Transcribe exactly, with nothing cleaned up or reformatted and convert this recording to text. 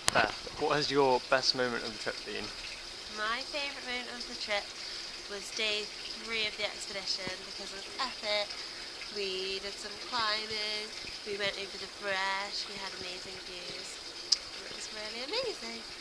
Beth, what has your best moment of the trip been? My favourite moment of the trip was day three of the expedition because it was epic. We did some climbing, we went over the brush, we had amazing views. It was really amazing.